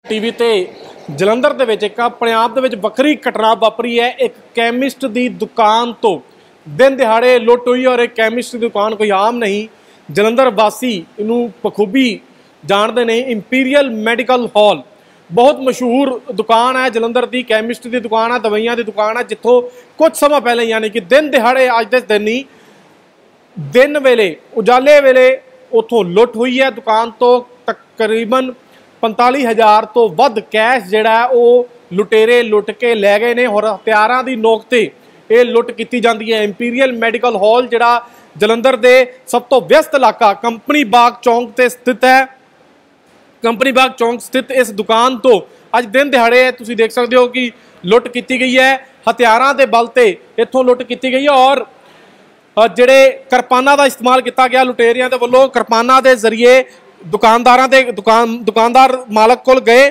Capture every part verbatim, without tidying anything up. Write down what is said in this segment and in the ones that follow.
TV ते जलंधर दे विच एक अपने आप दे विच वक्री घटना वापरी है। एक कैमिस्ट की दुकान तो दिन दिहाड़े लुट हुई और एक कैमिस्ट की दुकान कोई आम नहीं, जलंधर वासी इनू बखूबी जानते हैं। इंपीरियल मैडिकल हॉल बहुत मशहूर दुकान है, जलंधर की कैमिस्ट की दुकान है, दवाइयां की दुकान है, जिथों कुछ समय पहले यानी कि दिन दिहाड़े अज दे दिन ही दिन वेले उजाले वेले उतों लुट हुई है। दुकान तो तकरीबन पंताली हज़ार तो वध कैश जिहड़ा वो लुटेरे लुट के लै गए ने और हथियारां दी नोक ते ये लुट की जाती है। इंपीरियल मैडिकल हॉल जिहड़ा जलंधर दे सब तो व्यस्त इलाका कंपनी बाग चौंक ते स्थित है। कंपनी बाग चौंक स्थित इस दुकान तो अज दिन दिहाड़े तुसीं देख सकते हो कि लुट की गई है। हथियारां दे बल ते इत्थों लुट की गई है और जिहड़े किरपानां दा इस्तेमाल किया गया लुटेरियां दे वल्लों। किरपानां दे जरिए दुकानदारां दे दुकान दुकानदार मालक कोल गए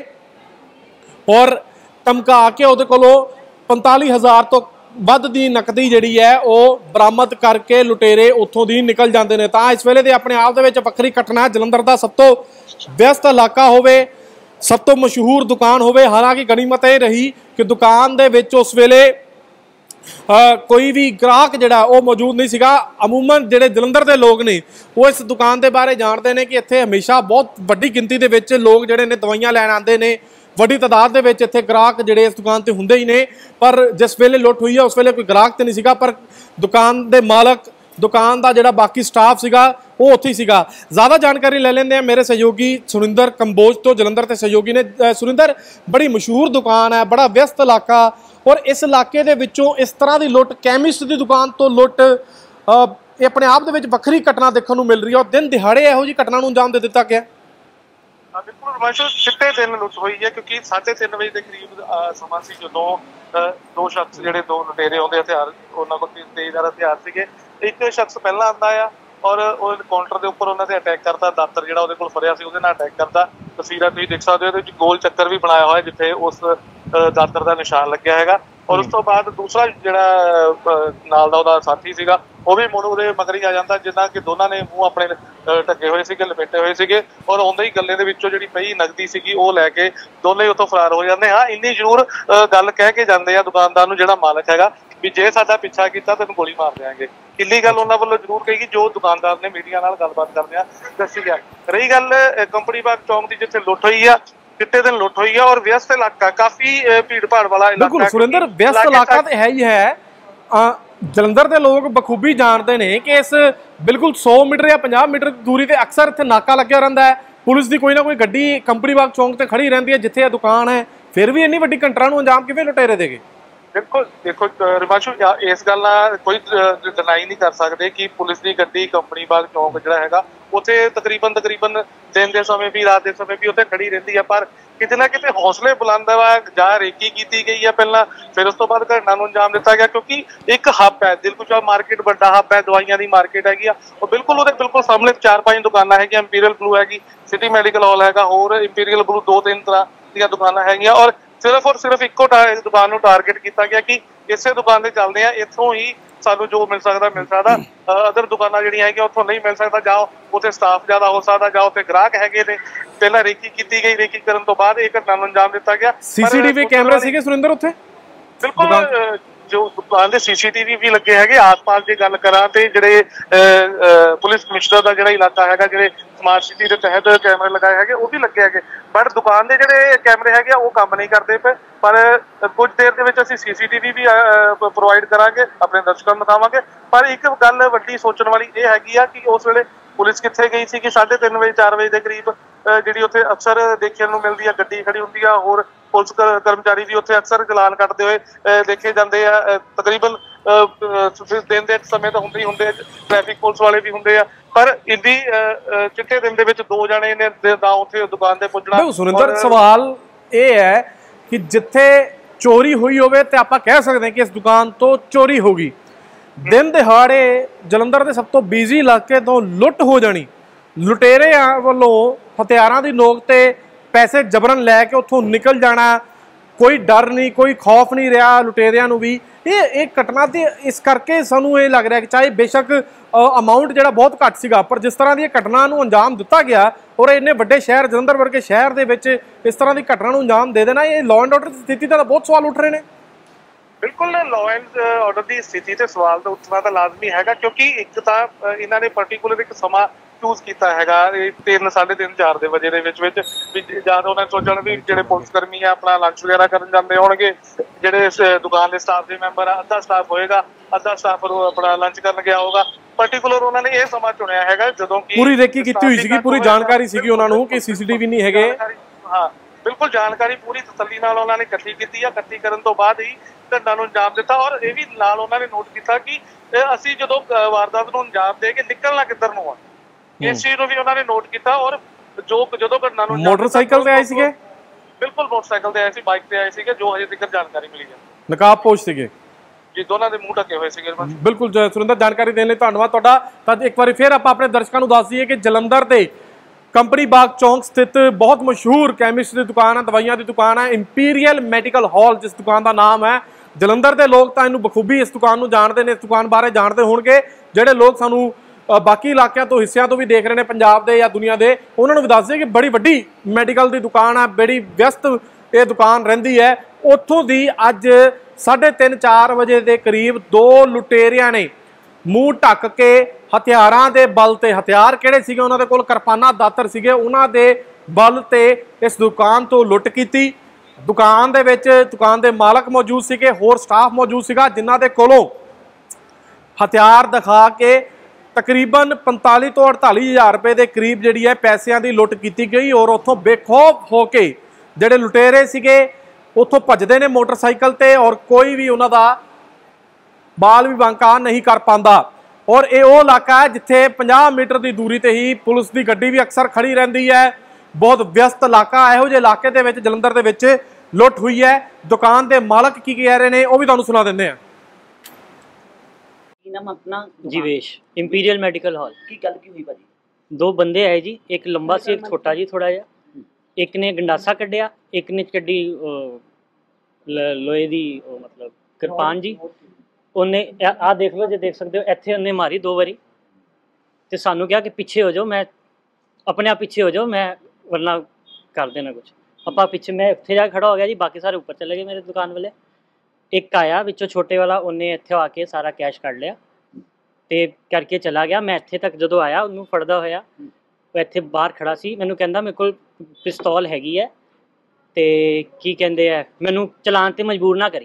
और धमका के उहदे कोलों पंताली हज़ार तो वध दी नकदी जिहड़ी है वो बरामद करके लुटेरे उत्थों दी निकल जाते हैं। तो इस वेले दे अपने आप दे विच वक्री घटना है। जलंधर का सब तो व्यस्त इलाका होवे, सब तो मशहूर दुकान होवे। हालांकि गनीमत यह रही कि दुकान दे विच उस वेले Uh, कोई भी ग्राहक जिहड़ा वो मौजूद नहीं सीगा। अमूमन जिहड़े जलंधर के लोग ने वो इस दुकान के बारे जानते हैं कि इत्थे हमेशा बहुत वड्डी गिनती दे विच लोग जिहड़े ने दवाइयां लैण आते हैं। वड्डी तादाद दे विच इत्थे ग्राहक जिहड़े इस दुकान ते हुंदे ही ने, पर जिस वेले लुट हुई है उस वेले कोई ग्राहक तो नहीं सीगा, पर दुकान के मालक दुकान का जिहड़ा बाकी स्टाफ सीगा वो उत्थे ही सीगा। ज़्यादा जानकारी ले लेंदे हैं मेरे सहयोगी सुरिंदर कंबोज तो जलंधर के सहयोगी ने। सुरिंदर, बड़ी मशहूर दुकान है, बड़ा व्यस्त इलाका और इस इलाके दे विचों इस तरह की लुट कैमिस्ट की दुकान तो लुट ये अपने आप दे विच वक्री घटना देखने को मिल रही है और दिन दिहाड़े इहो जी घटना नूं अंजाम दे दिता गया। बिल्कुल रमाशो, चिट्टे दिन लुट हुई है क्योंकि साढ़े तीन बजे के करीब समा सी जो दो शख्स जिहड़े दो लुटेरे आउंदे हथियार उन्हां कोल तेज़दार हथियार सीगे। एक शख्स पहला आंदा आ और काउंटर के उपर उन्होंने अटैक करता, दातर जिहड़ा उहदे कोल फड़िया सी उहदे नाल अटैक करता। तस्वीरां तुसीं देख सकदे हो इहदे विच गोल चक्कर भी बनाया होया जिथे उस दातर का निशान लग्या हैगा। और उस तो बाद दूसरा जिहड़ा नाल दा उहदा साथी सीगा वो भी मुड़ उहदे मगर ही आ जाता, जिन्ना कि दोनों ने मूँह अपने ढके हुए सीगे, लपेटे हुए सीगे और आउंदे ही गले दे विचों जिहड़ी पई नगदी सीगी वो लैके दोनों ही उत्थों फरार हो जाते। हाँ, इन्नी जरूर गल कह के जाते हैं दुकानदार नूं जिहड़ा मालक हैगा भी जे साडा पिछा कीता तैनूं गोली मार देंगे। इन्नी गल उन्हां वल्लों जरूर कही जो दुकानदार ने मीडिया नाल गलबात करदिआं दस्सी गया। रही गल कंपनी बाग चौंक दी जिथे लुट हुई है, चिट्टे दिन लुट हुई है और व्यस्त इलाका, काफी भीड़ भाड़ वाला इलाका। बिल्कुल सुरिंदर, व्यस्त इलाका तो है ही है। जलंधर के लोग बखूबी जानते हैं कि इस बिल्कुल सौ मीटर या पचास मीटर दूरी से अक्सर इत्थे नाका लग्या रहिंदा है। पुलिस की कोई ना कोई गड्डी कंपनी बाग चौंक से खड़ी रहिंदी है जिथे यह दुकान है, फिर भी इन्नी वड्डी घटना नूं अंजाम किवें लुटेरे दे गए? देखो देखो रिमाशु, इस गल कोई डिनाई नहीं कर सकते कि पुलिस की गड्डी कंपनी बाग चौंक जिहड़ा हैगा उत्थे तकरीबन तकरीबन दिन के समय भी रात के समय भी उत्थे खड़ी रहिंदी है। पर किते ना किते हौसले बुलंद वा जां रेकी की गई है पहला, फिर उस तो बाद घटना नूं अंजाम दिता गया क्योंकि एक हब है दिलकुशा मार्केट, बड़ा हब है, दवाइयां की मार्केट हैगी और बिल्कुल वो बिल्कुल सामने चार पांच दुकानां हैगियां। इंपीरियल ब्लू हैगी, सिटी मैडिकल हॉल हैगा, होर इंपीरियल ब्लू दो तीन तरह दी दुकानां हैगियां और सिर्फ और सिर्फ इको दुकान को टारगेट किया गया कि इसे दुकान से चलते हैं, इतों ही सानू जो मिल सकता मिल सकता, अदर दुकाना जिहड़ियां हैगियां उत्थों नहीं मिल सकता, जाओ उत्थे स्टाफ ज़्यादा हो सकता, जाओ उत्थे ग्राहक हैगे ने। पहला रेकी की गई, रेकी करन तो बाद एक घटना नूं अंजाम दिता गया। सीसीटीवी कैमरे सीगे सुरिंदर उत्थे? बिल्कुल, जो दुकान के सीसीटीवी भी लगे है। आस पास की गल करा तो जिहड़े पुलिस कमिश्नर का जिहड़ा इलाका है, जिहड़े स्मार्ट सिटी के तहत कैमरे लगाए हैं वो भी लगे है, बट दुकान के जिहड़े कैमरे है वो काम नहीं करते पे। पर कुछ देर के विच असीं सीसीटीवी भी प्रोवाइड करांगे, अपने दर्शकों नूं दिखावांगे। पर एक गल वड्डी सोचण वाली ये हैगी आ कि उस वेले पुलिस कित्थे गई सी कि साढ़े तीन बजे चार बजे के करीब जिहड़ी उत्थे अक्सर देखने को मिलती है गड्डी खड़ी हुंदी आ, होर पुलिस कर्मचारी भी उत्थे अक्सर चलान कटते हुए देखे जाते हैं। तकरीबन दिन के समय तो होंदे ही होंदे, ट्रैफिक पुलिस वाले भी होंदे आ, पर इन्नी चिट्टे दिन दे विच दो जने ने दा उत्थे दुकान ते पुजणा। सुरिंदर, सवाल ये है कि जिथे चोरी हुई होवे ते आपां कह सकते हैं कि इस दुकान तो चोरी होगी, दिन दिहाड़े जलंधर के सब तो बिजी इलाके तो लुट हो जानी, लुटेरे वालों हथियारां दी नोक ते पैसे जबरन लैके उत्थों निकल जाना, ਕੋਈ ਡਰ ਨਹੀਂ, ਕੋਈ ਖੌਫ ਨਹੀਂ ਰਿਹਾ ਲੁਟੇਰਿਆਂ ਨੂੰ ਵੀ। ਇਹ ਇਹ ਘਟਨਾ ਤੇ ਇਸ ਕਰਕੇ ਸਾਨੂੰ ਇਹ ਲੱਗ ਰਿਹਾ ਕਿ ਚਾਹੇ ਬੇਸ਼ੱਕ ਅਮਾਉਂਟ ਜਿਹੜਾ ਬਹੁਤ ਘੱਟ ਸੀਗਾ, ਪਰ ਜਿਸ ਤਰ੍ਹਾਂ ਦੀ ਇਹ ਘਟਨਾ ਨੂੰ ਅੰਜਾਮ ਦਿੱਤਾ ਗਿਆ ਔਰ ਇੰਨੇ ਵੱਡੇ ਸ਼ਹਿਰ ਜਲੰਧਰ ਵਰਗੇ ਸ਼ਹਿਰ ਦੇ ਵਿੱਚ ਇਸ ਤਰ੍ਹਾਂ ਦੀ ਘਟਨਾ ਨੂੰ ਅੰਜਾਮ ਦੇ ਦੇਣਾ, ਇਹ ਲਾਅ ਐਂਡ ਆਰਡਰ ਦੀ ਸਥਿਤੀ ਦਾ ਬਹੁਤ ਸਵਾਲ ਉੱਠ ਰਹੇ ਨੇ। ਬਿਲਕੁਲ ਲਾਅ ਐਂਡ ਆਰਡਰ ਦੀ ਸਥਿਤੀ ਤੇ ਸਵਾਲ ਤਾਂ ਉੱਠਣਾ ਤਾਂ ਲਾਜ਼ਮੀ ਹੈਗਾ, ਕਿਉਂਕਿ ਇੱਕ ਤਾਂ ਇਹਨਾਂ ਨੇ ਪਾਰਟੀਕੂਲਰ ਇੱਕ ਸਮਾਂ ਚੂਜ਼ ਕੀਤਾ ਹੈਗਾ ਤਿੰਨ ਸਾਢੇ ਤਿੰਨ ਚਾਰ ਦੇ ਵਜੇ ਦੇ ਵਿੱਚ ਵਿੱਚ ਵੀ ਜਦ ਉਹਨਾਂ ਨੇ ਸੋਚਣ ਵੀ ਜਿਹੜੇ ਪੁਲਿਸ ਕਰਮੀ ਆ ਆਪਣਾ ਲੰਚ ਵਗੈਰਾ ਕਰਨ ਜਾਂਦੇ ਹੋਣਗੇ, ਜਿਹੜੇ ਦੁਕਾਨ ਦੇ ਸਟਾਫ ਦੇ ਮੈਂਬਰ ਆ ਅੱਧਾ ਸਟਾਫ ਹੋਏਗਾ, ਅੱਧਾ ਸਟਾਫ ਆਪਣਾ ਲੰਚ ਕਰਨ ਗਿਆ ਹੋਊਗਾ। ਪਾਰਟੀਕੂਲਰ ਉਹਨਾਂ ਨੇ ਇਹ ਸਮਾਂ ਚੁਣਿਆ ਹੈਗਾ ਜਦੋਂ ਕਿ ਪੂਰੀ ਰੇਕੀ ਕੀਤੀ ਹੋਈ ਸੀਗੀ, ਪੂਰੀ ਜਾਣਕਾਰੀ ਸੀਗੀ ਉਹਨਾਂ ਨੂੰ ਕਿ ਸੀਸੀਟੀਵੀ ਨਹੀਂ ਹੈਗੇ। ਹਾਂ ਬਿਲਕੁਲ, ਜਾਣਕਾਰੀ ਪੂਰੀ ਤਸੱਲੀ ਨਾਲ ਉਹਨਾਂ ਨੇ ਇਕੱਠੀ ਕੀਤੀ ਆ। ਇਕੱਠੀ ਕਰਨ ਤੋਂ ਬਾਅਦ ਹੀ ਘਟਨਾ ਨੂੰ ਅੰਜਾਮ ਦਿੱਤਾ ਔਰ ਇਹ ਵੀ ਨਾਲ ਉਹਨਾਂ ਨੇ ਨੋਟ ਕੀਤਾ ਕਿ ਅਸੀਂ ਜਦੋਂ ਵਾਰਦਾਤ ਨੂੰ ਅੰਜਾਮ ਦੇ ਕੇ ਨਿਕਲਣਾ ਕਿੱਧਰ ਨੂੰ ਆ, ਇਸ ਚੀਜ਼ ਨੂੰ ਵੀ ਉਹਨਾਂ ਨੇ ਨੋਟ ਕੀਤਾ। ਔਰ ਜੋ ਜਦੋਂ ਘਟਨਾ ਨੂੰ ਮੋਟਰਸਾਈਕਲ ਤੇ ਆਏ ਸੀਗੇ, ਬਿਲਕੁਲ ਮੋਟਰਸਾਈਕਲ ਤੇ ਆਏ ਸੀ, ਬਾਈਕ ਤੇ ਆਏ ਸੀਗੇ, ਜੋ ਹਜੇ ਤੱਕ ਜਾਣਕਾਰੀ ਮਿਲੀ ਹੈ। ਨਕਾਬਪੋਸ਼ ਸੀਗੇ ਜੀ, ਦੋਨਾਂ ਦੇ ਮੂੰਹ ਢੱਕੇ ਹੋਏ ਸੀਗੇ। ਬਿਲਕੁਲ ਸੁਰਿੰਦਰ, ਜਾਣਕਾਰੀ ਦੇਣ ਲਈ ਧੰਨਵਾਦ ਤੁਹਾਡਾ। ਤਾਂ ਇੱਕ ਵਾਰੀ ਫਿਰ ਆਪਾਂ ਆਪਣੇ ਦਰਸ਼ਕਾਂ ਨੂੰ ਦੱਸ ਦਈਏ ਕਿ ਜਲੰਧਰ ਦੇ ਕੰਪਨੀ ਬਾਗ ਚੌਂਕ ਸਥਿਤ ਬਹੁਤ ਮਸ਼ਹੂਰ ਕੈਮਿਸਟ ਦੀ ਦੁਕਾਨ ਹੈ, ਦਵਾਈਆਂ ਦੀ ਦੁਕਾਨ ਹੈ, ਇੰਪੀਰੀਅਲ ਮੈਡੀਕਲ ਹਾਲ ਜਿਸ ਦੁਕਾਨ ਦਾ ਨਾਮ ਹੈ। ਜਲੰਧਰ ਦੇ ਲੋਕ ਤਾਂ ਇਹਨੂੰ ਬਖੂਬੀ ਇਸ ਦੁਕਾਨ ਨੂੰ ਜਾਣਦੇ ਨੇ, ਇਸ ਦੁਕਾਨ ਬਾਰੇ ਜਾਣਦੇ ਹੋਣਗੇ। ਜਿਹੜੇ ਲੋਕ ਸਾਨੂੰ ਬਾਕੀ ਇਲਾਕਿਆਂ ਤੋਂ ਹਿੱਸਿਆਂ ਤੋਂ ਵੀ ਦੇਖ ਰਹੇ ਨੇ, ਪੰਜਾਬ ਦੇ ਜਾਂ ਦੁਨੀਆ ਦੇ, ਉਹਨਾਂ ਨੂੰ ਵੀ ਦੱਸ ਦਈਏ ਕਿ ਬੜੀ ਵੱਡੀ ਮੈਡੀਕਲ ਦੀ ਦੁਕਾਨ ਹੈ, ਬੜੀ ਵਿਅਸਤ ਇਹ ਦੁਕਾਨ ਰਹਿੰਦੀ ਹੈ। ਉੱਥੋਂ ਦੀ ਅੱਜ ਸਾਢੇ ਤਿੰਨ ਚਾਰ ਵਜੇ ਦੇ ਕਰੀਬ ਦੋ ਲੁਟੇਰਿਆਂ ਨੇ ਮੂੰਹ ਢੱਕ ਕੇ ਹਥਿਆਰਾਂ ਦੇ ਬਲ ਤੇ, ਹਥਿਆਰ ਕਿਹੜੇ ਸੀਗੇ ਉਹਨਾਂ ਦੇ ਕੋਲ, ਕਿਰਪਾਨਾਂ ਦਾਤਰ ਸੀਗੇ, ਉਹਨਾਂ ਦੇ ਬਲ ਤੇ ਇਸ ਦੁਕਾਨ ਤੋਂ ਲੁੱਟ ਕੀਤੀ। ਦੁਕਾਨ ਦੇ ਵਿੱਚ ਦੁਕਾਨ ਦੇ ਮਾਲਕ ਮੌਜੂਦ ਸੀਗੇ, ਹੋਰ ਸਟਾਫ ਮੌਜੂਦ ਸੀਗਾ, ਜਿਨ੍ਹਾਂ ਦੇ ਕੋਲੋਂ ਹਥਿਆਰ ਦਿਖਾ ਕੇ ਤਕਰੀਬਨ ਪੰਤਾਲੀ ਤੋਂ ਅੜਤਾਲੀ ਹਜ਼ਾਰ ਰੁਪਏ ਦੇ ਕਰੀਬ ਜਿਹੜੀ ਹੈ ਪੈਸਿਆਂ ਦੀ ਲੁੱਟ ਕੀਤੀ ਗਈ। ਔਰ ਉੱਥੋਂ ਬੇਖੌਫ ਹੋ ਕੇ ਜਿਹੜੇ ਲੁਟੇਰੇ ਸੀਗੇ ਉੱਥੋਂ ਭੱਜਦੇ ਨੇ ਮੋਟਰਸਾਈਕਲ ਤੇ, ਔਰ ਕੋਈ ਵੀ ਉਹਨਾਂ ਦਾ ਬਾਲ ਵੀ ਬਾਂਕਾ ਨਹੀਂ ਕਰ ਪਾਉਂਦਾ। ਔਰ ਇਹ ਉਹ ਇਲਾਕਾ ਹੈ ਜਿੱਥੇ ਪੰਜਾਹ ਮੀਟਰ ਦੀ ਦੂਰੀ ਤੇ ਹੀ ਪੁਲਿਸ ਦੀ ਗੱਡੀ ਵੀ ਅਕਸਰ ਖੜੀ ਰਹਿੰਦੀ ਹੈ। ਬਹੁਤ ਵਿਅਸਤ ਇਲਾਕਾ, ਇਹੋ ਜਿਹੇ ਇਲਾਕੇ ਦੇ ਵਿੱਚ ਜਲੰਧਰ ਦੇ ਵਿੱਚ ਲੁੱਟ ਹੋਈ ਹੈ। ਦੁਕਾਨ ਦੇ ਮਾਲਕ ਕੀ ਕਹਿ ਰਹੇ ਨੇ ਉਹ ਵੀ ਤੁਹਾਨੂੰ ਸੁਣਾ ਦਿੰਦੇ ਆ। नाम अपना जीवेश, इंपीरियल मेडिकल हॉल। की गल की हुई भाजी? दो बंदे आए जी, एक लंबा सी एक छोटा जी थोड़ा जिहा, एक ने गंडासा कढ़िया, एक ने कड्डी लोहे दी मतलब किरपान जी। उन्हें आ देख लो जो देख सकते हो, इत्थे उन्हें मारी दो बारी ते सानू कहा कि पीछे हो जाओ, मैं अपने आप पीछे हो जाओ, मैं वरना कर देना कुछ। अपा पीछे, मैं इत्थे जाके खड़ा हो गया जी, बाकी सारे ऊपर चले गए मेरे दुकान वाले। एक आया विचों छोटे वाला, उन्हें इत्थे आके सारा कैश कढ़ लिया ते करके चला गया। मैं इत्थे तक जदों आया उन्होंने फड़दा होया, वो इत्थे बाहर खड़ा सी, मैनू कहंदा मेरे कोल पिस्तौल हैगी है ते की कहंदे है मैनू चलान ते मजबूर ना करी।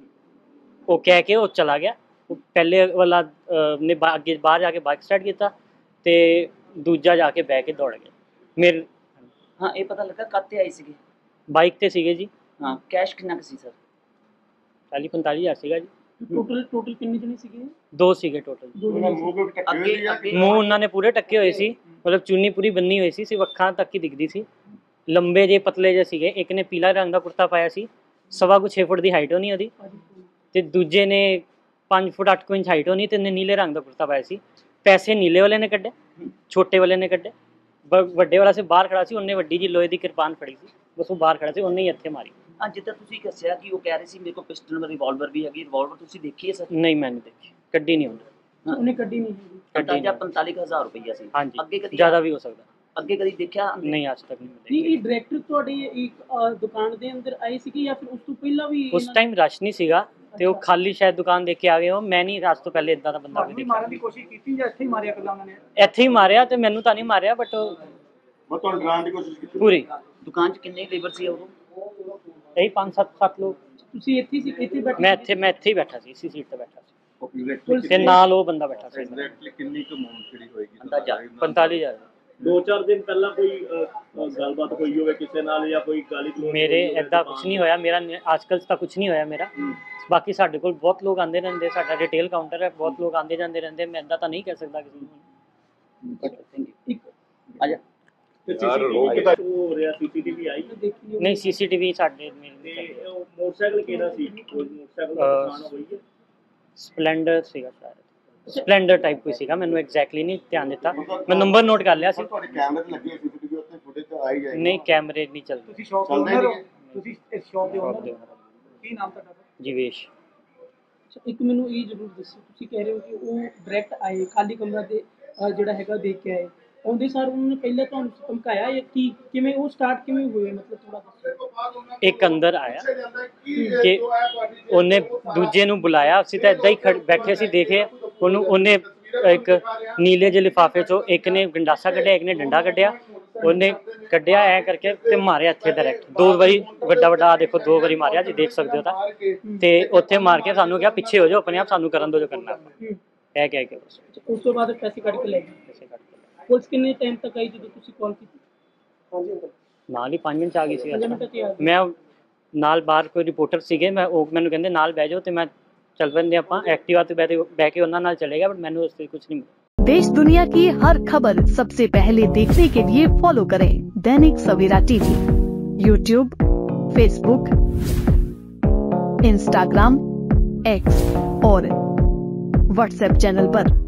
वो कह के वो चला गया। वो पहले वाला ने अगे बाहर जाके बाइक स्टार्ट किया ते दूजा जाके बह के दौड़ गया। मेरे हाँ ये पता लगा काते आए सीगे? बाइक ते सीगे जी। हाँ कैश कितना सी सर? चाली पंताली हज़ार सीगा जी। टोटल टोटल कितने जने सीगे? दो सीगे टोटल। ਅੱਗੇ ਅੱਗੇ ਮੂੰਹ ਉਹਨਾਂ ਨੇ ਪੂਰੇ ਟੱਕੇ ਹੋਏ ਸੀ, ਮਤਲਬ ਚੁੰਨੀ ਪੂਰੀ ਬੰਨੀ ਹੋਈ ਸੀ, ਸਿਰਫ ਅੱਖਾਂ ਤੱਕ ਹੀ ਦਿਖਦੀ ਸੀ। ਲੰਬੇ ਜੇ ਪਤਲੇ ਜੇ ਸੀਗੇ। ਇੱਕ ਨੇ ਪੀਲਾ ਰੰਗ ਦਾ ਕੁੜਤਾ ਪਾਇਆ ਸੀ, ਸਵਾ ਕੁ ਛੇ ਫੁੱਟ ਦੀ ਹਾਈਟ ਹੋਣੀ ਉਹਦੀ, ਤੇ ਦੂਜੇ ਨੇ ਪੰਜ ਫੁੱਟ ਅੱਠ ਕੁ ਇੰਚ ਹਾਈਟ ਹੋਣੀ, ਤੇ ਉਹਨੇ ਨੀਲੇ ਰੰਗ ਦਾ ਕੁੜਤਾ ਪਾਇਆ ਸੀ। ਪੈਸੇ ਨੀਲੇ ਵਾਲੇ ਨੇ ਕੱਢੇ, ਛੋਟੇ ਵਾਲੇ ਨੇ ਕੱਢੇ। ਵੱਡੇ ਵਾਲਾ ਸੀ ਬਾਹਰ ਖੜਾ ਸੀ, ਉਹਨੇ ਵੱਡੀ ਜੀ ਲੋਹੇ ਦੀ ਕਿਰਪਾਨ ਫੜੀ ਸੀ, ਬਸ ਉਹ ਬਾਹਰ ਖੜਾ ਸੀ, ਉਹਨੇ ਹੀ ਇੱਥੇ ਮਾਰੀ। ਹਾਂ ਜਿੱਦਾਂ ਤੁਸੀਂ ਦੱਸਿਆ ਕਿ ਉਹ ਕਹਿ ਰਹੇ ਸੀ ਮੇਰੇ ਕੋਲ ਪਿਸਟਲ ਰਿਵਾਲਵਰ ਵੀ ਹੈਗੀ, ਰਿਵਾਲਵਰ ਤੁਸੀਂ ਦੇਖੀ ਹੈ ਸਰ? ਨਹੀਂ ਮੈਂ ਨਹੀਂ ਦੇਖੀ, ਕੱਢੀ ਨਹੀਂ ਉਹਨੇ। ਉਹਨੇ ਕੱਢੀ ਨਹੀਂ ਹੈਗੀ। ਕੱਢੀ ਜਾਂ ਪੰਤਾਲੀ ਹਜ਼ਾਰ ਰੁਪਈਆ ਸੀ। ਹਾਂਜੀ, ਅੱਗੇ ਕਦੀ ਜ਼ਿਆਦਾ ਵੀ ਹੋ ਸਕਦਾ। ਅੱਗੇ ਕਦੀ ਦੇਖਿਆ ਨਹੀਂ, ਅੱਜ ਤੱਕ ਨਹੀਂ ਨਹੀਂ ਦੇਖੀ। ਇਹ ਡਾਇਰੈਕਟਰ ਤੁਹਾਡੀ ਇੱਕ ਦੁਕਾਨ ਦੇ ਅੰਦਰ ਆਏ ਸੀਗੇ ਜਾਂ ਫਿਰ ਉਸ ਤੋਂ ਪਹਿਲਾਂ ਵੀ? ਉਸ ਟਾਈਮ ਰਸ਼ ਨਹੀਂ ਸੀਗਾ ਤੇ ਉਹ ਖਾਲੀ ਸ਼ਾਇਦ ਦੁਕਾਨ ਦੇਖ ਕੇ ਆ ਗਏ ਹੋ। ਮੈਂ ਨਹੀਂ ਅੱਜ ਤੋਂ ਪਹਿਲੇ ਇਦਾਂ ਦਾ ਬੰਦਾ ਕੋਈ ਦੇਖਿਆ। ਮਾਰਨ ਦੀ ਕੋਸ਼ਿਸ਼ ਕੀਤੀ ਜਾਂ ਇੱਥੇ ਹੀ ਮਾਰਿਆ ਕੱਲਾ ਉਹਨਾਂ ਨੇ? ਇੱਥੇ ਹੀ ਮਾਰਿਆ, ਤੇ ਮੈਨੂੰ ਤਾਂ ਨਹੀਂ ਮਾਰਿਆ, ਬਟ ਮੈਂ ਤੁਹਾਨੂੰ ਡਰਾਉਣ ਦੀ ਕੋਸ਼ਿਸ਼ ਕੀਤੀ। ਪੂਰੀ ਦੁਕਾਨ 'ਚ ਕਿੰਨੇ ਲੇਬਰ ਸੀ ਉਦੋਂ? ਇਹੀ ਪੰਜ ਸੱਤ ਸੱਤ ਲੋਕ। ਤੁਸੀਂ ਇੱਥੇ ਸੀ? ਇੱਥੇ ਬੈਠੇ? ਮੈਂ ਇੱਥੇ ਮੈਂ ਇੱਥੇ ਹੀ ਬੈਠਾ ਸੀ, ਇਸੇ ਸੀਟ ਤੇ ਬੈਠਾ ਸੀ, ਐਗਜ਼ੈਕਟਲੀ ਤੇ ਨਾਲ ਉਹ ਬੰਦਾ ਬੈਠਾ ਸੀ। ਐਗਜ਼ੈਕਟਲੀ ਕਿੰਨੀ ਕੁ ਅਮਾਉਂਟ ਜਿਹੜੀ ਹੋਏਗੀ? ਅੰਦਾਜ਼ਾ ਪੰਤਾਲੀ ਹਜ਼ਾਰ। ਦੋ ਚਾਰ ਦਿਨ ਪਹਿਲਾਂ ਕੋਈ ਗੱਲਬਾਤ ਹੋਈ ਹੋਵੇ ਕਿਸੇ ਨਾਲ ਜਾਂ ਕੋਈ ਗਾਲੀ ਗਲੋਚ? ਮੇਰੇ ਏਦਾਂ ਕੁਝ ਨਹੀਂ ਹੋਇਆ, ਮੇਰਾ ਅੱਜ ਕੱਲ੍ਹ ਤਾਂ ਕੁਝ ਨਹੀਂ ਹੋਇਆ ਮੇਰਾ। ਬਾਕੀ ਸਾਡੇ ਕੋਲ ਬਹੁਤ ਲੋਕ ਆਉਂਦੇ ਰਹਿੰਦੇ, ਸਾਡਾ ਰਿਟੇਲ ਕਾਊਂਟਰ ਹੈ, ਬਹੁਤ ਲੋਕ ਆਉਂਦੇ ਜਾਂਦੇ ਰਹਿੰਦੇ। ਮੈਂ ਏਦਾਂ ਤਾਂ ਨਹੀਂ ਕਹਿ ਸਕਦਾ ਕਿਸੇ ਨੂੰ। ਇੱਕ ਆ ਜਾ ਹੋ ਰਿਹਾ ਸੀਸੀਟੀਵੀ ਆਈ ਨਹੀਂ, ਸੀਸੀਟੀਵੀ ਸਾਡੇ ਤੇ ਉਹ ਮੋਟਰਸਾਈਕਲ ਕਿਹੜਾ ਸੀ? ਕੋਈ ਮੋਟਰਸਾਈਕਲ ਦਾ ਨੁਕਸਾਨ ਹੋਈ ਹੈ? ਸਪਲੈਂਡਰ ਸੀਗਾ ਸ਼ਾਇਦ, ਸਪਲੈਂਡਰ ਟਾਈਪ ਕੋਈ ਸੀਗਾ, ਮੈਨੂੰ ਐਗਜ਼ੈਕਟਲੀ ਨਹੀਂ ਧਿਆਨ ਦਿੱਤਾ। ਮੈਂ ਨੰਬਰ ਨੋਟ ਕਰ ਲਿਆ ਸੀ। ਤੁਹਾਡੇ ਕੈਮਰੇ ਤੇ ਲੱਗੇ ਸੀਸੀਟੀਵੀ ਉੱਤੇ ਫੁਟੇਜ ਤਾਂ ਆਈ ਜਾਏਗੀ? ਨਹੀਂ, ਕੈਮਰੇ ਨਹੀਂ ਚੱਲਦੇ। ਤੁਸੀਂ ਸ਼ੌਪ ਚੱਲਦੇ ਨਹੀਂ? ਤੁਸੀਂ ਇਸ ਸ਼ੌਪ ਦੇ ਸ਼ੌਪ ਓਨਰ ਦੇ ਕੀ ਨਾਮ ਤੁਹਾਡਾ? ਜੀਵੇਸ਼। ਅੱਛਾ, ਇੱਕ ਮੈਨੂੰ ਇਹ ਜ਼ਰੂਰ ਦੱਸੋ, ਤੁਸੀਂ ਕਹਿ ਰਹੇ ਹੋ ਕਿ ਉਹ ਡਾਇਰੈਕਟ ਆਏ ਖਾਲੀ ਕਮਰਾ ਦੇ ਅਹ, ਜਿਹੜਾ ਹੈਗਾ ਦੇਖ ਕੇ ਆਏ, ਆਉਂਦੇ ਸਾਰ ਉਹਨਾਂ ਨੇ ਪਹਿਲਾਂ ਤੁਹਾਨੂੰ ਧਮਕਾਇਆ ਜਾਂ ਕੀ ਕਿਵੇਂ ਉਹ ਸਟਾਰਟ ਕਿਵੇਂ ਹੋਏ, ਮਤਲਬ ਥੋੜਾ ਦੱਸੋ। ਇੱਕ ਅੰਦਰ ਆਇਆ ਕਿ ਉਹਨੇ ਦੂਜੇ ਨੂੰ ਬੁਲਾਇਆ, ਅਸੀਂ ਤਾਂ ਏਦਾਂ ਹੀ ਖੜ ਬੈਠੇ ਸੀ ਦੇਖੇ ਉਹਨੂੰ। ਉਹਨੇ ਇੱਕ ਨੀਲੇ ਜਿਹੇ ਲਿਫਾਫੇ ਚੋਂ ਇੱਕ ਨੇ ਗੰਡਾਸਾ ਕੱਢਿਆ, ਇੱਕ ਨੇ ਡੰਡਾ ਕੱਢਿਆ, ਉਹਨੇ ਕੱਢਿਆ ਐ ਕਰਕੇ ਤੇ ਮਾਰਿਆ ਇੱਥੇ ਡਾਇਰੈਕਟ ਦੋ ਵਾਰੀ, ਵੱਡਾ ਵੱਡਾ ਦੇਖੋ ਦੋ ਵਾਰੀ ਮਾਰਿਆ ਜੀ, ਦੇਖ ਸਕਦੇ ਹੋ ਤਾਂ। ਤੇ ਉੱਥੇ ਮਾਰ ਕੇ ਸਾਨੂੰ ਕਿਹਾ ਪਿੱਛੇ ਹੋ ਜਾਓ, ਆਪਣੇ ਆਪ ਸਾਨੂੰ ਕਰਨ ਦਿਓ ਜੋ ਕਰਨਾ ਆਪਾਂ, ਇਹ ਕਹਿ ਕੇ ਬਸ। ਉਸ ਤੋਂ ਬਾਅਦ ਪੈਸੇ ਕੱਢ ਕੇ ਲੈ ਗਏ। ਪੈਸੇ ਕੱਢ ਕੇ ਪੁਲਿਸ ਕਿੰਨੇ ਟਾਈਮ ਤੱਕ ਆਈ ਜਦੋਂ ਤੁਸੀਂ ਕਾਲ ਕੀਤੀ? ਨਾਲ ਹੀ ਪੰਜ ਮਿੰਟ 'ਚ ਆ ਗਈ ਸੀ। ਪੰਜ ਮਿੰਟ 'ਚ ਹੀ ਆ ਗਈ। ਮੈਂ ਨਾਲ ਬਾਹਰ ਕੋਈ ਰਿਪੋਰਟਰ ਸੀਗੇ, ਮੈਂ ਉਹ ਮੈਨੂੰ ਕਹਿੰਦੇ ਨਾਲ ਬਹਿ ਜਾਓ, ਤੇ ਮੈਂ ਚੱਲ ਪੈਂਦੇ ਆਪਾਂ ਐਕਟਿਵਾ ਤੇ ਬਹਿ ਬਹਿ ਕੇ ਉਹਨਾਂ ਨਾਲ ਚਲੇਗਾ, ਬਟ ਮੈਨੂੰ ਉਸ ਤੇ ਕੁਝ नहीं। देश दुनिया की हर खबर सबसे पहले देखने के लिए फॉलो करें Dainik Savera TV, YouTube, Facebook, Instagram, X और व्हाट्सएप चैनल पर।